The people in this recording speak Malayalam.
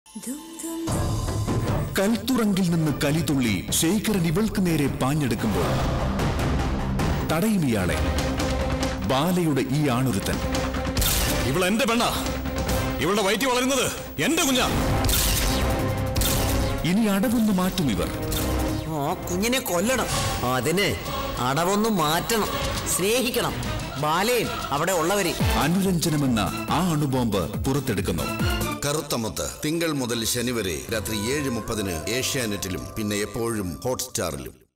കൽത്തുറങ്കിൽ നിന്ന് കലിതുള്ളി ശേഖരൻ ഇവൾക്ക് നേരെ പാഞ്ഞെടുക്കുമ്പോൾ തടയും ഇയാളെ ബാലയുടെ ഈ ആണൊരുത്തൻ. ഇവൾ എന്റെ പെണ്ണ, ഇവളുടെ വയറ്റി വളരുന്നത് എന്റെ കുഞ്ഞാ. ഇനി അടവൊന്നു മാറ്റും ഇവർ. ആ കുഞ്ഞിനെ കൊല്ലണം, അതിന് അടവൊന്നു മാറ്റണം, സ്നേഹിക്കണം ബാലയും അവിടെ ഉള്ളവരെ. അനുരഞ്ജനമെന്ന ആ അണുബോംബ് പുറത്തെടുക്കുന്നു. കറുത്തമുത്ത് തിങ്കൾ മുതൽ ശനി വരെ രാത്രി 7:30 ഏഷ്യാനെറ്റിലും പിന്നെ എപ്പോഴും ഹോട്ട്സ്റ്റാറിലും.